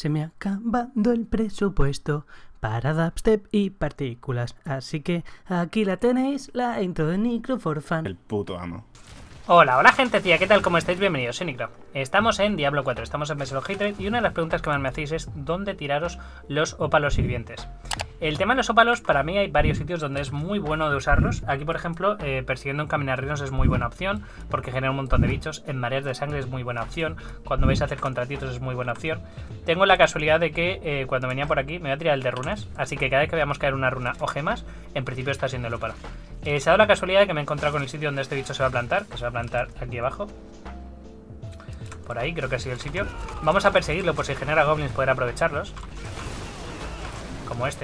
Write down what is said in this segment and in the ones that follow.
Se me ha acabado el presupuesto para dubstep y partículas. Así que aquí la tenéis, la intro de Nicro for Fun. El puto amo. Hola gente tía, ¿qué tal? ¿Cómo estáis? Bienvenidos, soy Nicro. Estamos en Diablo 4, estamos en Vessel of Hatred y una de las preguntas que más me hacéis es ¿dónde tiraros los ópalos hirvientes? El tema de los ópalos, para mí hay varios sitios donde es muy bueno de usarlos. Aquí, por ejemplo, persiguiendo un caminarrinos es muy buena opción porque genera un montón de bichos. En mareas de sangre es muy buena opción. Cuando vais a hacer contratitos es muy buena opción. Tengo la casualidad de que cuando venía por aquí me voy a tirar el de runas, así que cada vez que veamos caer una runa o gemas, en principio está siendo el ópalo. Se ha dado la casualidad de que me he encontrado con el sitio donde este bicho se va a plantar, que se va a plantar aquí abajo. Por ahí, creo que ha sido el sitio. Vamos a perseguirlo por si genera goblins, poder aprovecharlos. Como este.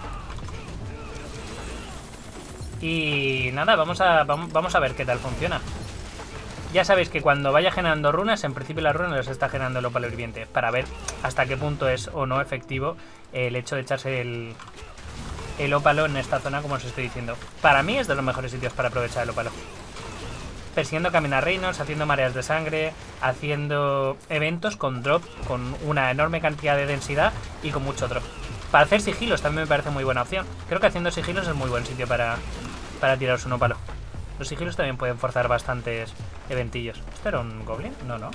Y nada, vamos a ver qué tal funciona. Ya sabéis que cuando vaya generando runas, en principio las runas las está generando el ópalo hirviente, para ver hasta qué punto es o no efectivo el hecho de echarse el ópalo en esta zona, como os estoy diciendo. Para mí es de los mejores sitios para aprovechar el ópalo. Persiguiendo caminarreinos, haciendo mareas de sangre, haciendo eventos con drop, con una enorme cantidad de densidad y con mucho drop. Para hacer sigilos también me parece muy buena opción. Creo que haciendo sigilos es muy buen sitio para tiraros un ópalo. Los sigilos también pueden forzar bastantes eventillos. ¿Esto era un goblin? No. No.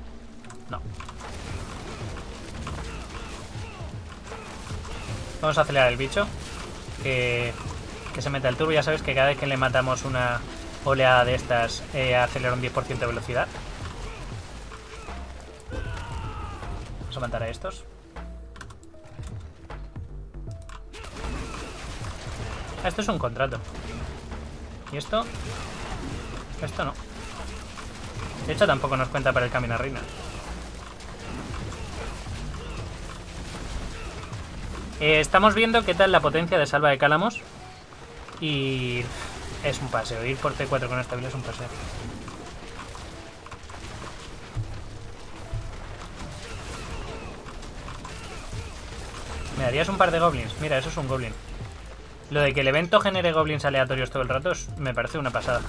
Vamos a acelerar el bicho. Que se meta el turbo. Ya sabéis que cada vez que le matamos una oleada de estas acelera un 10% de velocidad. Vamos a matar a estos. Esto es un contrato. ¿Y esto? Esto no. De hecho tampoco nos cuenta para el caminarreina. Estamos viendo qué tal la potencia de salva de cálamos. Y es un paseo. Ir por T4 con esta build es un paseo. ¿Me darías un par de goblins? Mira, eso es un goblin. Lo de que el evento genere goblins aleatorios todo el rato me parece una pasada.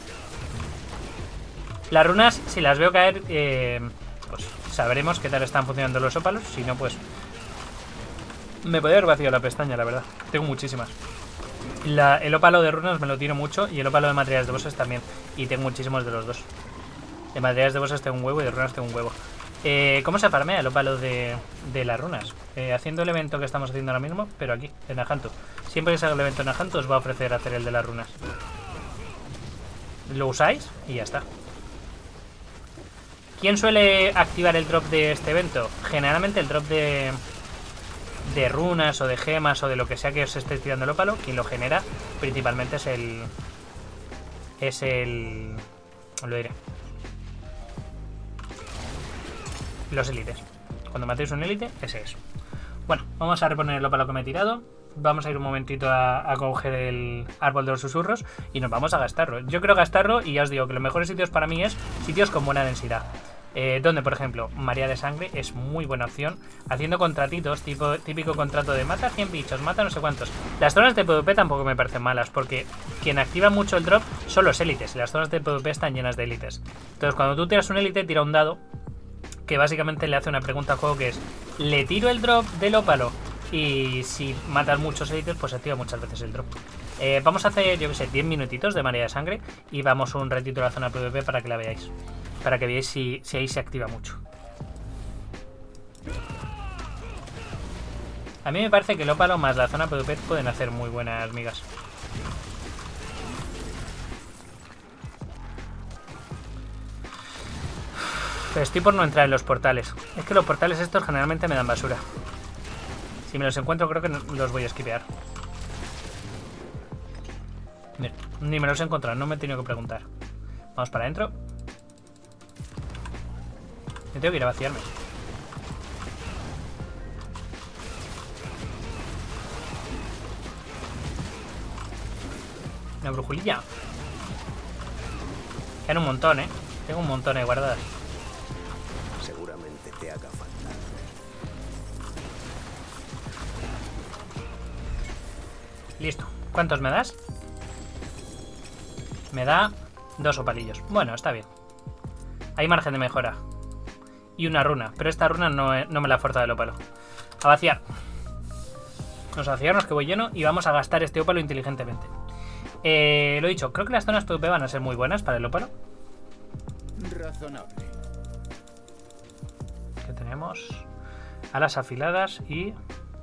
Las runas, si las veo caer, pues sabremos qué tal están funcionando los ópalos. Si no, pues me podría haber vaciado la pestaña, la verdad. Tengo muchísimas. El ópalo de runas me lo tiro mucho y el ópalo de materiales de bosses también. Y tengo muchísimos de los dos. De materiales de bosses tengo un huevo y de runas tengo un huevo. ¿Cómo se farmea el ópalo de las runas? Haciendo el evento que estamos haciendo ahora mismo, pero aquí, en Nahantu. Siempre que salga el evento en Nahantu os va a ofrecer hacer el de las runas. Lo usáis y ya está. ¿Quién suele activar el drop de este evento? Generalmente el drop de runas o de gemas o de lo que sea que os esté tirando el ópalo, quien lo genera principalmente lo diré. Los élites. Cuando matéis un élite, ese es. Bueno, vamos a reponer el ópalo que me he tirado. Vamos a ir un momentito a coger el árbol de los susurros y nos vamos a gastarlo. Yo creo gastarlo y ya os digo que los mejores sitios para mí es sitios con buena densidad. Donde, por ejemplo, marea de sangre es muy buena opción. Haciendo contratitos, típico contrato de mata 100 bichos, mata no sé cuántos. Las zonas de PvP tampoco me parecen malas, porque quien activa mucho el drop son los élites. Y las zonas de PvP están llenas de élites. Entonces, cuando tú tiras un élite, tira un dado que básicamente le hace una pregunta al juego que es: ¿le tiro el drop del ópalo? Y si matas muchos élites, pues activa muchas veces el drop. Vamos a hacer, yo que sé, 10 minutitos de marea de sangre y vamos un ratito a la zona PvP para que la veáis. Para que veáis si ahí se activa mucho. A mí me parece que el ópalo más la zona PvP pueden hacer muy buenas migas. Pero estoy por no entrar en los portales. Es que los portales estos generalmente me dan basura. Si me los encuentro creo que los voy a esquipear. Mira, ni me los he encontrado, no me he tenido que preguntar. Vamos para adentro. Me tengo que ir a vaciarme. Una brujulilla. Quedan un montón, Tengo un montón guardadas. Seguramente te haga falta. Listo. ¿Cuántos me das? Me da 2 opalillos. Bueno, está bien. Hay margen de mejora. y una runa. Pero esta runa no me la forza el ópalo. A vaciar. Vamos a vaciarnos, que voy lleno. Y vamos a gastar este ópalo inteligentemente. Lo he dicho, creo que las zonas PvP van a ser muy buenas para el ópalo. Razonable. Que tenemos alas afiladas y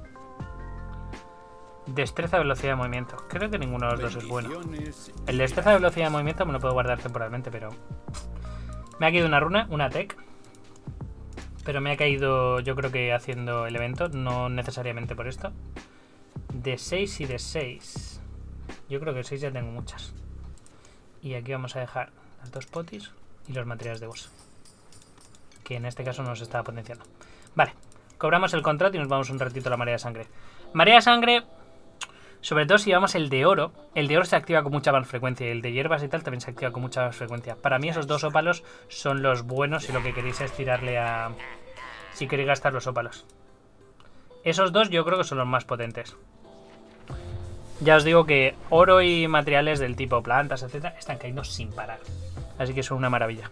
destreza, velocidad de movimiento. Creo que ninguno de los dos es bueno. El destreza de velocidad de movimiento me lo puedo guardar temporalmente, pero me ha caído una runa, una tech. Pero me ha caído, yo creo que haciendo el evento, no necesariamente por esto. De 6 y de 6. Yo creo que 6 ya tengo muchas. Y aquí vamos a dejar las 2 potis y los materiales de boss, que en este caso nos estaba potenciando. Vale, cobramos el contrato y nos vamos un ratito a la marea de sangre. Marea de sangre, sobre todo si llevamos el de oro. El de oro se activa con mucha más frecuencia y el de hierbas y tal también se activa con mucha más frecuencia. Para mí esos dos ópalos son los buenos si lo que queréis es tirarle a... si queréis gastar los ópalos. Esos dos yo creo que son los más potentes. Ya os digo que oro y materiales del tipo plantas, etcétera, están cayendo sin parar. Así que son una maravilla.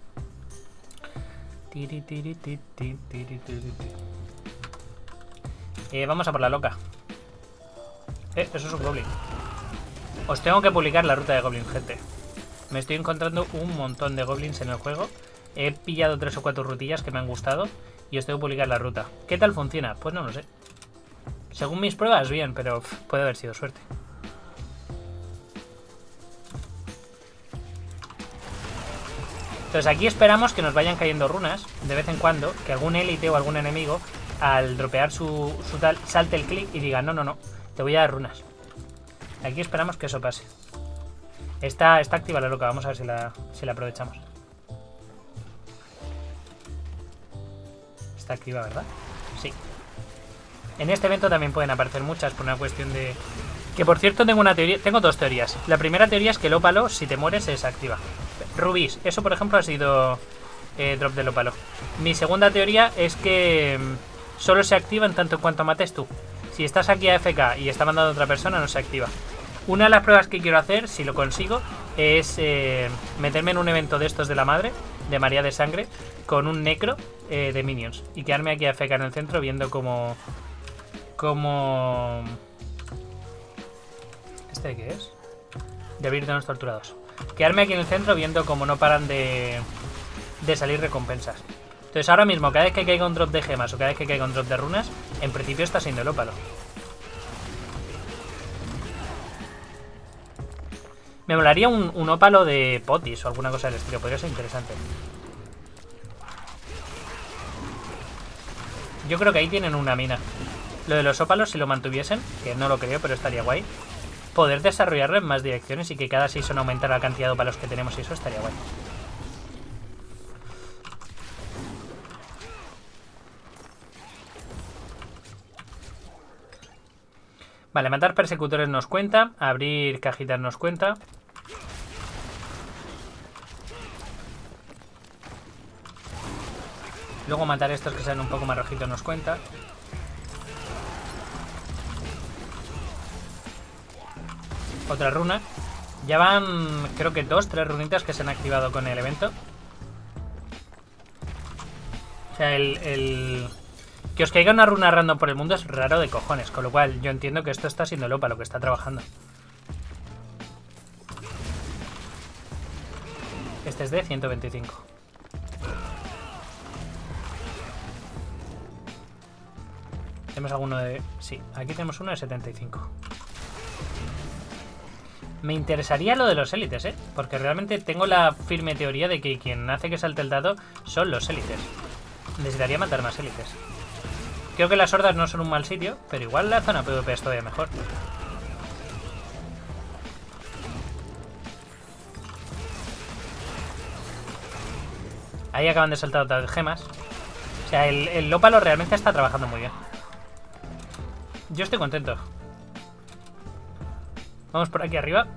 Vamos a por la loca. Eso es un goblin. Os tengo que publicar la ruta de goblin, gente. Me estoy encontrando un montón de goblins en el juego. He pillado 3 o 4 rutillas que me han gustado y os tengo que publicar la ruta. ¿Qué tal funciona? Pues no lo sé. Según mis pruebas, bien, pero puede haber sido suerte. Entonces aquí esperamos que nos vayan cayendo runas de vez en cuando, que algún élite o algún enemigo al dropear su tal salte el clic y diga no, te voy a dar runas. Aquí esperamos que eso pase. Está activa la loca, vamos a ver si la aprovechamos. Está activa, ¿verdad? Sí. En este evento también pueden aparecer muchas por una cuestión de... Que por cierto tengo una teoría, tengo 2 teorías. La primera teoría es que el ópalo, si te mueres, se desactiva. Rubís, eso por ejemplo ha sido drop del ópalo. Mi segunda teoría es que solo se activa en tanto en cuanto mates tú. Si estás aquí a AFK y está mandando a otra persona, no se activa. Una de las pruebas que quiero hacer, si lo consigo, es meterme en un evento de estos de la madre, de María de Sangre, con un necro de minions. Y quedarme aquí a AFK en el centro viendo cómo... ¿Este de qué es? De abrir de los torturados. Quedarme aquí en el centro viendo cómo no paran de salir recompensas. Entonces ahora mismo, cada vez que caiga un drop de gemas o cada vez que caiga un drop de runas, en principio está siendo el ópalo. Me molaría un ópalo de potis o alguna cosa del estilo, podría ser interesante. Yo creo que ahí tienen una mina. Lo de los ópalos, si lo mantuviesen, que no lo creo, pero estaría guay, poder desarrollarlo en más direcciones y que cada season aumentara la cantidad de ópalos que tenemos y eso estaría guay. Vale, matar persecutores nos cuenta, abrir cajitas nos cuenta. Luego matar estos que sean un poco más rojitos nos cuenta. Otra runa. Ya van, creo que 2, 3 runitas que se han activado con el evento. O sea, que os caiga una runa random por el mundo es raro de cojones. Con lo cual yo entiendo que esto está siendo el ópalo que está trabajando. Este es de 125. ¿Tenemos alguno de...? Sí, aquí tenemos uno de 75. Me interesaría lo de los élites, porque realmente tengo la firme teoría de que quien hace que salte el dado son los élites. Necesitaría matar más élites. Creo que las hordas no son un mal sitio, pero igual la zona PvP es todavía mejor. Ahí acaban de saltar otras gemas. O sea, el ópalo realmente está trabajando muy bien. Yo estoy contento. Vamos por aquí arriba.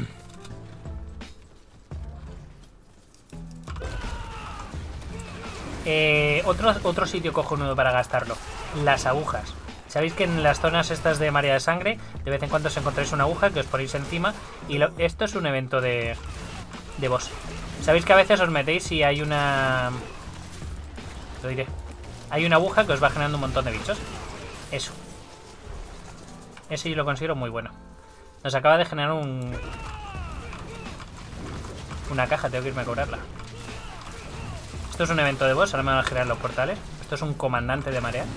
Otro sitio cojonudo para gastarlo. Las agujas. Sabéis que en las zonas estas de María de Sangre, de vez en cuando os encontráis una aguja que os ponéis encima. Y esto es un evento de boss. Sabéis que a veces os metéis y hay una Lo diré. Hay una aguja que os va generando un montón de bichos. Eso. Ese yo lo considero muy bueno. Nos acaba de generar una caja, tengo que irme a cobrarla. Esto es un evento de boss, ahora me van a generar los portales. Esto es un comandante de marea.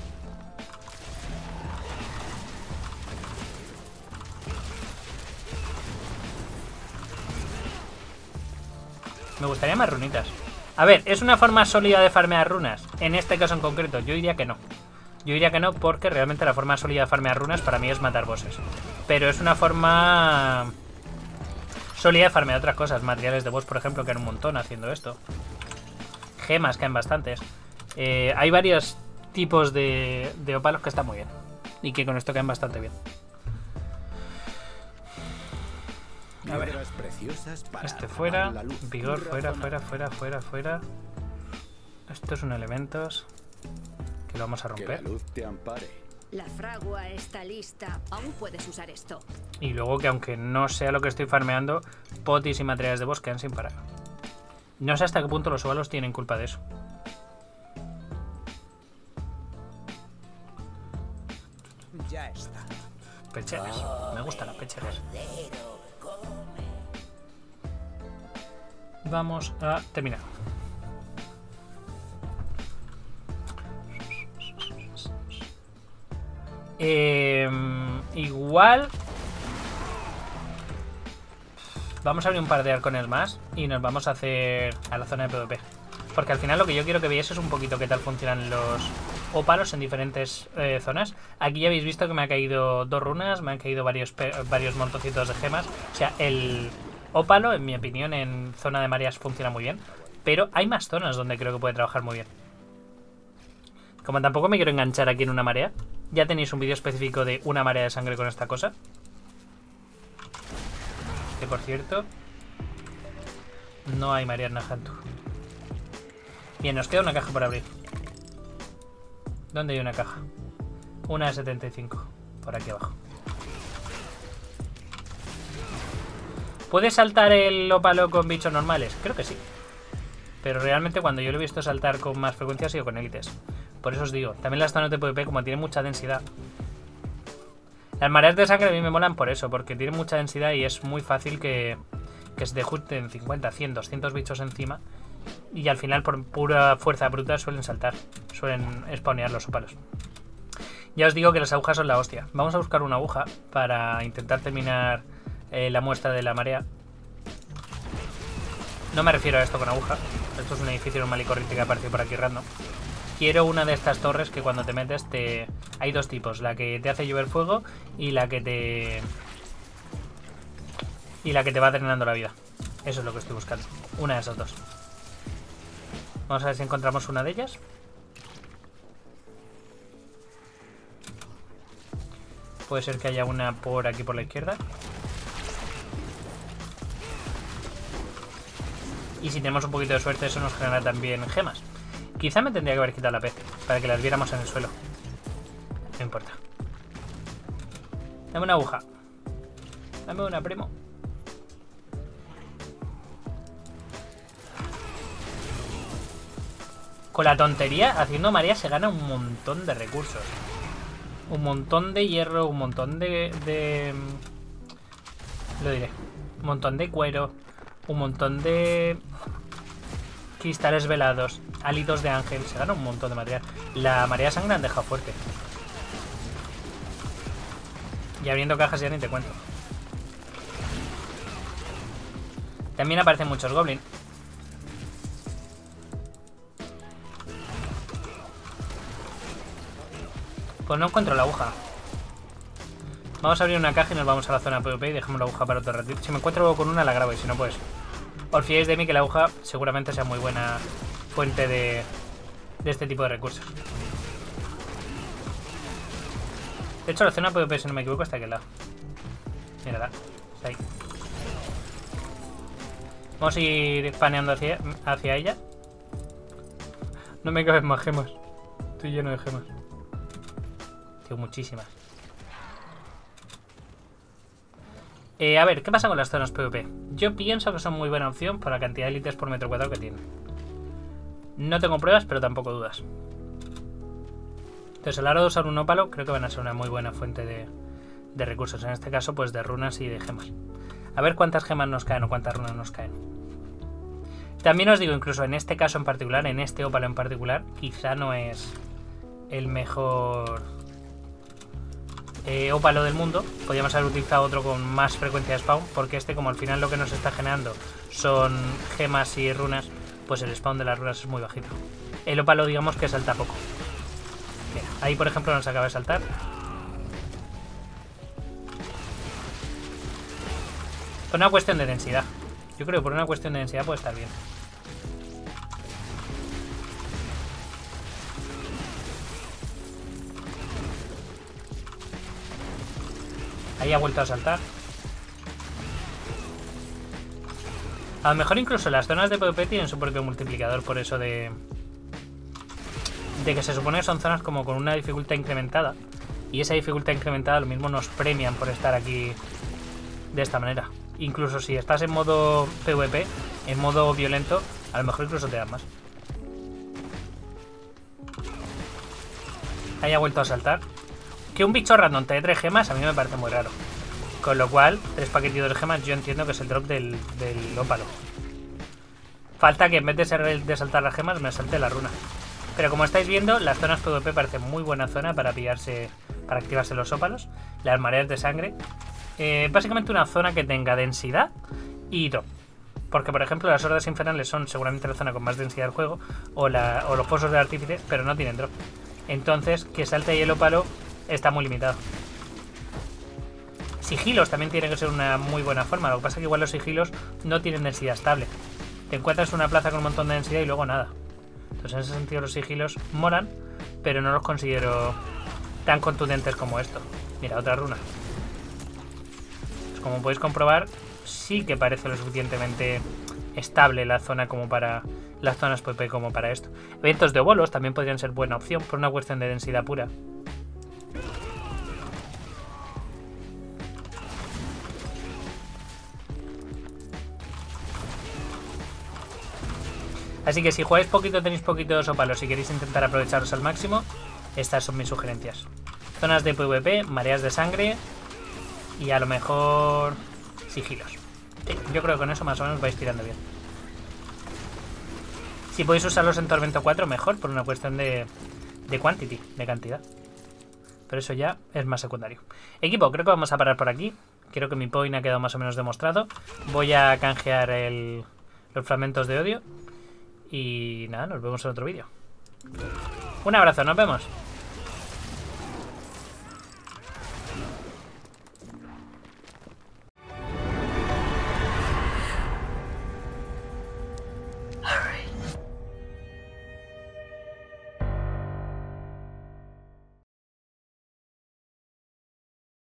Me gustaría más runitas. A ver, ¿es una forma sólida de farmear runas? En este caso en concreto, yo diría que no. Yo diría que no porque realmente la forma sólida de farmear runas para mí es matar bosses. Pero es una forma sólida de farmear otras cosas. Materiales de boss, por ejemplo, que hay un montón haciendo esto. Gemas, caen bastantes. Hay varios tipos de ópalos que están muy bien. Y que con esto caen bastante bien. A ver. Este fuera. Vigor fuera, fuera, fuera, fuera, fuera. Esto es un elementos. Que lo vamos a romper. La fragua está lista. Aún puedes usar esto. Y luego que aunque no sea lo que estoy farmeando, potis y materiales de boss quedan sin parar. No sé hasta qué punto los óvalos tienen culpa de eso. Ya está. Pecheras. Me gustan las pecheras. Vamos a terminar. Igual vamos a abrir un par de arcones más y nos vamos a hacer a la zona de PvP. Porque al final lo que yo quiero que veáis es un poquito qué tal funcionan los ópalos en diferentes zonas. Aquí ya habéis visto que me ha caído 2 runas, me han caído varios montoncitos de gemas. O sea, el ópalo, en mi opinión, en zona de mareas funciona muy bien. Pero hay más zonas donde creo que puede trabajar muy bien. Como tampoco me quiero enganchar aquí en una marea, ya tenéis un vídeo específico de una marea de sangre con esta cosa. Que por cierto, no hay marea en Nahantu. Bien, nos queda una caja por abrir. ¿Dónde hay una caja? Una de 75. Por aquí abajo. ¿Puede saltar el ópalo con bichos normales? Creo que sí. Pero realmente cuando yo lo he visto saltar con más frecuencia ha sido con élites. Por eso os digo, también las zonas de PvP como tienen mucha densidad. Las mareas de sangre a mí me molan por eso, porque tienen mucha densidad y es muy fácil que se te junten 50, 100, 200 bichos encima. Y al final por pura fuerza bruta suelen saltar, suelen spawnear los ópalos. Ya os digo que las agujas son la hostia. Vamos a buscar una aguja para intentar terminar la muestra de la marea. No me refiero a esto con aguja. Esto es un edificio normal y corriente que ha aparecido por aquí random. Quiero una de estas torres que cuando te metes te... Hay dos tipos, la que te hace llover fuego y la que te... va drenando la vida. Eso es lo que estoy buscando. Una de esas dos. Vamos a ver si encontramos una de ellas. Puede ser que haya una por aquí por la izquierda. Y si tenemos un poquito de suerte eso nos genera también gemas. Quizá me tendría que haber quitado la pez para que las viéramos en el suelo. No importa. Dame una aguja. Dame una, primo. Con la tontería, haciendo marea se gana un montón de recursos. Un montón de hierro, un montón de... Lo diré. Un montón de cuero. Un montón de... cristales velados. Halitos de ángel. Se gana un montón de material. La marea de sangre la han dejado fuerte. Y abriendo cajas ya ni te cuento. También aparecen muchos goblins. Pues no encuentro la aguja. Vamos a abrir una caja y nos vamos a la zona PvP y dejamos la aguja para otro ratito. Si me encuentro con una la grabo y si no pues... Os fiéis de mí que la aguja seguramente sea muy buena fuente de este tipo de recursos. De hecho la zona PvP, si no me equivoco, está aquí al lado. Mírala, está ahí. Vamos a ir paneando hacia ella. No me caben más gemas. Estoy lleno de gemas. Tengo muchísimas. A ver, ¿qué pasa con las zonas PvP? Yo pienso que son muy buena opción por la cantidad de élites por metro cuadrado que tienen. No tengo pruebas, pero tampoco dudas. Entonces a la hora de usar un ópalo, creo que van a ser una muy buena fuente de recursos. En este caso, pues de runas y de gemas. A ver cuántas gemas nos caen o cuántas runas nos caen. También os digo, incluso en este caso en particular, en este ópalo en particular, quizá no es el mejor ópalo del mundo. Podríamos haber utilizado otro con más frecuencia de spawn, porque este, como al final lo que nos está generando son gemas y runas, pues el spawn de las runas es muy bajito. El ópalo, digamos que salta poco. Mira, ahí por ejemplo nos acaba de saltar. Por una cuestión de densidad. Yo creo que por una cuestión de densidad puede estar bien. Ahí ha vuelto a saltar. A lo mejor incluso las zonas de PvP tienen su propio multiplicador, por eso de que se supone que son zonas como con una dificultad incrementada. Y esa dificultad incrementada lo mismo nos premian por estar aquí de esta manera. Incluso si estás en modo PvP, en modo violento, a lo mejor incluso te dan más. Ahí ha vuelto a saltar. Que un bicho random te dé 3 gemas a mí me parece muy raro. Con lo cual, 3 paquetitos de gemas yo entiendo que es el drop del ópalo. Falta que en vez de saltar las gemas me salte la runa. Pero como estáis viendo, las zonas PvP parecen muy buena zona para pillarse, para activarse los ópalos. Las mareas de sangre. Básicamente una zona que tenga densidad y drop. Porque por ejemplo las hordas infernales son seguramente la zona con más densidad del juego. O los pozos de artífice, pero no tienen drop. Entonces, que salte ahí el ópalo está muy limitado. Sigilos también tiene que ser una muy buena forma. Lo que pasa es que igual los sigilos no tienen densidad estable. Te encuentras una plaza con un montón de densidad y luego nada. Entonces en ese sentido los sigilos molan, pero no los considero tan contundentes como esto. Mira, otra runa. Pues como podéis comprobar, sí que parece lo suficientemente estable la zona como para las zonas PvP como para esto. Eventos de bolos también podrían ser buena opción por una cuestión de densidad pura. Así que si jugáis poquito, tenéis poquitos ópalos y queréis intentar aprovecharos al máximo, estas son mis sugerencias. Zonas de PvP, mareas de sangre y a lo mejor sigilos. Sí, yo creo que con eso más o menos vais tirando bien. Si podéis usarlos en Tormento 4, mejor, por una cuestión de quantity, de cantidad. Pero eso ya es más secundario. Equipo, creo que vamos a parar por aquí. Creo que mi point ha quedado más o menos demostrado. Voy a canjear los fragmentos de odio. Y nada, nos vemos en otro vídeo. Un abrazo, nos vemos.